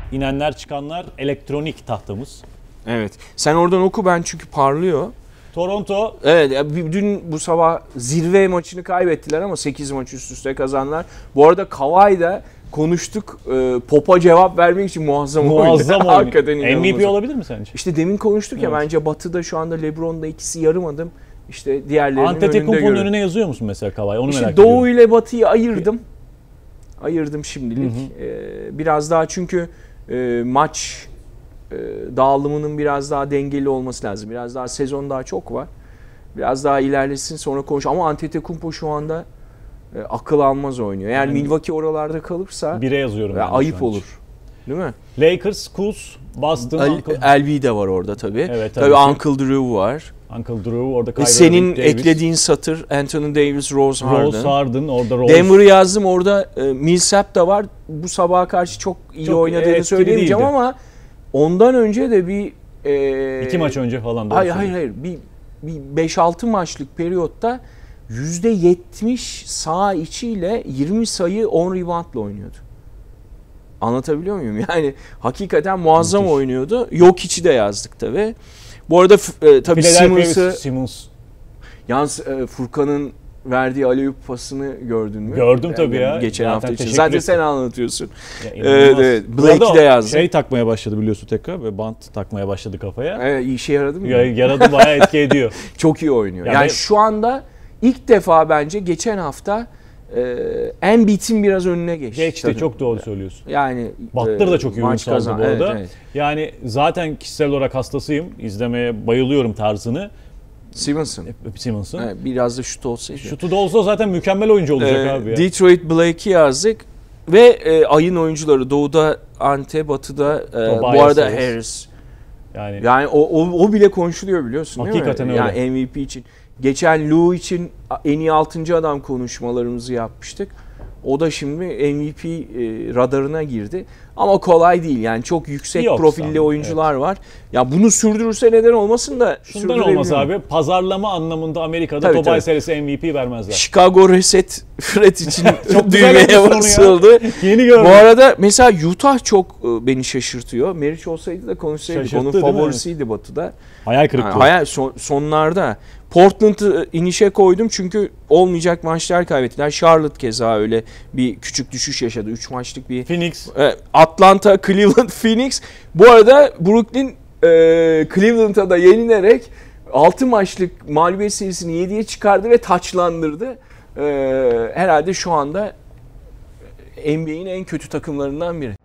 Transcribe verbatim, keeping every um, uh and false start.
inenler çıkanlar elektronik tahtamız. Evet. Sen oradan oku, ben çünkü parlıyor. Toronto. Evet, dün bu sabah zirve maçını kaybettiler ama sekiz maç üst üste kazandılar. Bu arada Kawhi'da konuştuk. Pop'a cevap vermek için muazzam, muazzam oynuyor. Hakikaten M V P olabilir mi sence? İşte demin konuştuk evet. Ya, bence Batı'da şu anda LeBron'da ikisi yarım adım. İşte diğerlerinin önünde görüyorum. Antetokounmpo'nun önüne yazıyor musun mesela Kawhi? Onu işte merak Doğu ediyorum. Doğu ile Batı'yı ayırdım. Ayırdım şimdilik. Hı hı. Ee, biraz daha çünkü e, maç e, dağılımının biraz daha dengeli olması lazım. Biraz daha sezon daha çok var. Biraz daha ilerlesin sonra konuş. Ama Antetokounmpo şu anda e, akıl almaz oynuyor. Yani, yani Milwaukee oralarda kalırsa bire yazıyorum. Yani ayıp olur. Değil mi? Lakers, Bulls, Boston, L B de var orada tabii. Evet, tabii. Tabii Uncle Drew var. Uncle Drew orada Kyrie Senin Davis. eklediğin satır Anthony Davis, Rose Harden. Rose Harden orada Rose. Denver'ı yazdım orada. E, Millsap da var. Bu sabaha karşı çok iyi çok oynadığını söyleyemeyeceğim değildi. Ama ondan önce de bir e, iki maç önce falan da. Hayır hayır hayır. Bir, bir beş altı maçlık periyotta yüzde yetmiş saha içiyle yirmi sayı on reboundla oynuyordu. Anlatabiliyor muyum? Yani hakikaten muazzam müthiş oynuyordu. Yok içi de yazdık tabii. Bu arada e, tabii Simmons'ı Simmons. Yalnız e, Furkan'ın verdiği alley-oop pasını gördün mü? Gördüm tabii yani, ya. Geçen Zaten hafta için. Zaten ettim. Sen anlatıyorsun. Evet, evet. Blake'i de yazdı. Şey takmaya başladı biliyorsun tekrar ve bant takmaya başladı kafaya. Evet, işe yaradı mı? Yaradı, bayağı etki ediyor. Çok iyi oynuyor. Yani, yani ben... şu anda ilk defa bence geçen hafta e, Embiid'in biraz önüne geçti. Geçti tabii. Çok doğru söylüyorsun. Yani Butler e, da çok iyi oyun sağladı bu arada. Evet, evet. Yani zaten kişisel olarak hastasıyım. İzlemeye bayılıyorum tarzını. Simmons'ın. Simmons'ın. Evet, biraz da şut olsaydı. Şutu da olsa zaten mükemmel oyuncu olacak ee, abi ya. Detroit Blake'i yazdık. Ve e, ayın oyuncuları Doğu'da Ante, Batı'da e, bu arada Harris. Harris. Yani yani o, o o bile konuşuluyor biliyorsun değil hakikaten mi? Öyle. Yani M V P için. Geçen Lou için en iyi altıncı adam konuşmalarımızı yapmıştık. O da şimdi M V P e, radarına girdi. Ama kolay değil. Yani çok yüksek Yok, profilli sanırım. oyuncular evet. var. Ya bunu sürdürürse neden olmasın da şundan olmaz abi. Pazarlama anlamında Amerika'da tabii, Tobias Harris'e M V P vermezler. Chicago Reset Fred için düğmeye basıldı. Yeni gördüm. Bu arada mesela Utah çok beni şaşırtıyor. Meriç olsaydı da konuşsaydık. Onun favorisiydi Batı'da. Hayal kırıklığı. Yani hayal son, sonlarda. Portland'ı inişe koydum çünkü olmayacak maçlar kaybettiler. Charlotte keza öyle bir küçük düşüş yaşadı. üç maçlık bir. Phoenix. Atlanta, Cleveland, Phoenix. Bu arada Brooklyn e, Cleveland'a da yenilerek altı maçlık mağlubiyet serisini yediye çıkardı ve taçlandırdı. E, herhalde şu anda N B A'in en kötü takımlarından biri.